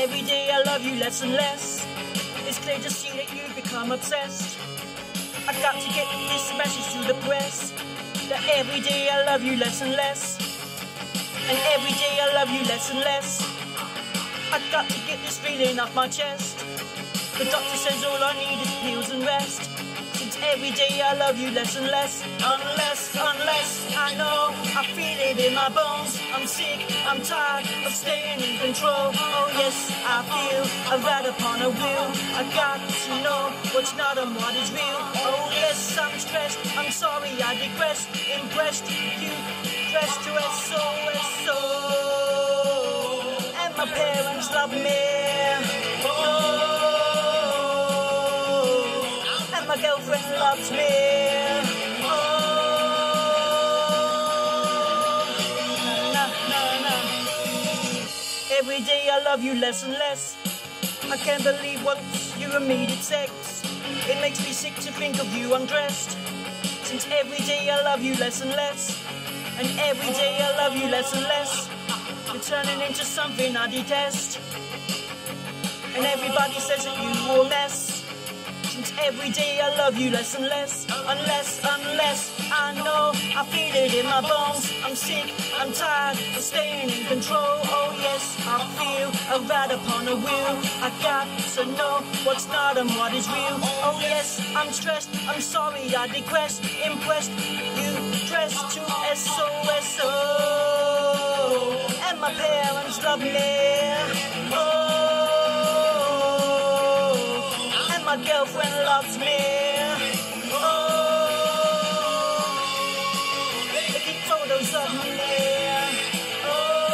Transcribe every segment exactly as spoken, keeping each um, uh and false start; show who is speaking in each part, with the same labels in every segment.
Speaker 1: every day I love you less and less. It's clear to see that you've become obsessed. I've got to get this message to the press, that every day I love you less and less. And every day I love you less and less. I've got to get this feeling off my chest. The doctor says all I need is pills and rest. Since every day I love you less and less. Unless, unless I know, I feel it in my bones. I'm sick, I'm tired of staying in control. Oh yes, I feel a rat upon a wheel. I got to know what's not and what is real. Oh yes, I'm stressed, I'm sorry I digress. Impressed, you dressed to S O S O. And my parents love me. Oh, my girlfriend loves me. Oh, na, na, na. Every day I love you less and less. I can't believe once you immediate sex. It makes me sick to think of you undressed. Since every day I love you less and less. And every day I love you less and less. You're turning into something I detest. And everybody says that you will mess. Since every day I love you less and less. Unless, unless I know, I feel it in my bones. I'm sick, I'm tired of staying in control. Oh yes, I feel a rat upon a wheel. I got to know what's not and what is real. Oh yes, I'm stressed, I'm sorry I digress. Impressed, you dressed to S O S O. And my parents love me. Oh, my girlfriend loves me. Oh, they keep photos of me. Oh,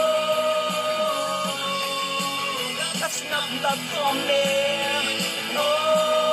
Speaker 1: that's enough love for me. Oh.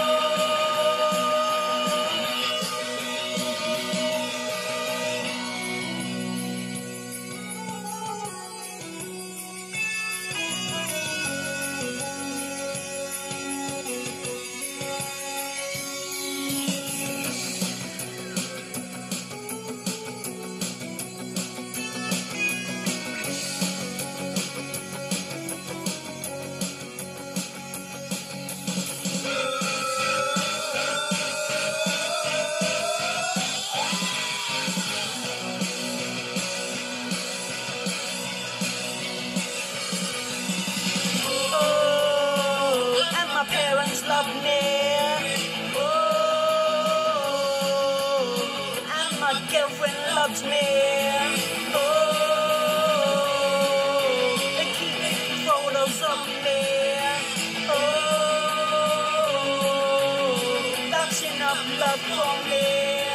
Speaker 1: My parents love me. Oh, and my girlfriend loves me. Oh, they keep making photos of me. Oh, that's enough love for me.